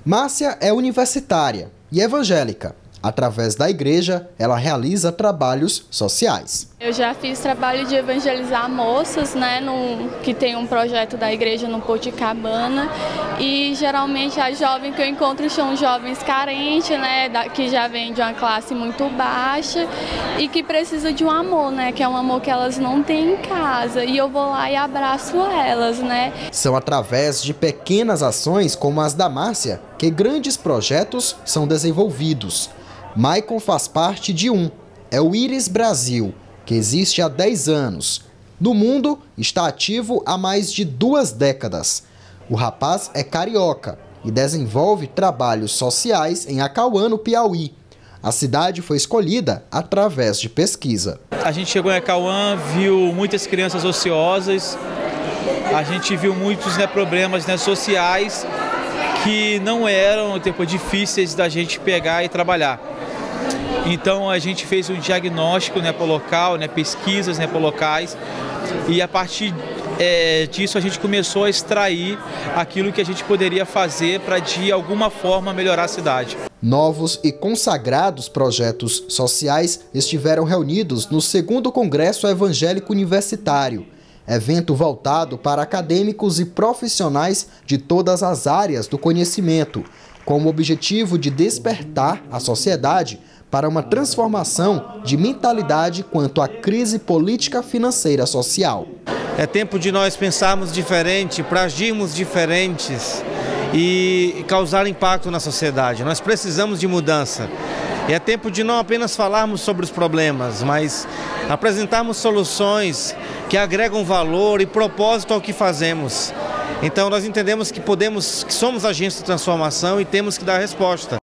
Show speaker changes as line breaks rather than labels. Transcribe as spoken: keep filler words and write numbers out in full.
Márcia é universitária e evangélica. Através da igreja, ela realiza trabalhos sociais.
Eu já fiz trabalho de evangelizar moças, né, no, que tem um projeto da igreja no Poticabana. E geralmente as jovens que eu encontro são jovens carentes, né, da, que já vêm de uma classe muito baixa e que precisam de um amor, né, que é um amor que elas não têm em casa. E eu vou lá e abraço elas, né.
São através de pequenas ações como as da Márcia que grandes projetos são desenvolvidos. Maicon faz parte de um, é o Íris Brasil, que existe há dez anos. No mundo, está ativo há mais de duas décadas. O rapaz é carioca e desenvolve trabalhos sociais em Acauã, no Piauí. A cidade foi escolhida através de pesquisa.
A gente chegou em Acauã, viu muitas crianças ociosas, a gente viu muitos né, problemas né, sociais que não eram tipo, difíceis da gente pegar e trabalhar. Então a gente fez um diagnóstico né, para o local, né, pesquisas né, para locais, e a partir é, disso a gente começou a extrair aquilo que a gente poderia fazer para de alguma forma melhorar a cidade.
Novos e consagrados projetos sociais estiveram reunidos no segundo Congresso Evangélico Universitário, evento voltado para acadêmicos e profissionais de todas as áreas do conhecimento, com o objetivo de despertar a sociedade para uma transformação de mentalidade quanto à crise política financeira social.
É tempo de nós pensarmos diferente, para agirmos diferentes e causar impacto na sociedade. Nós precisamos de mudança. E é tempo de não apenas falarmos sobre os problemas, mas apresentarmos soluções que agregam valor e propósito ao que fazemos. Então nós entendemos que podemos, que somos agentes de transformação e temos que dar resposta.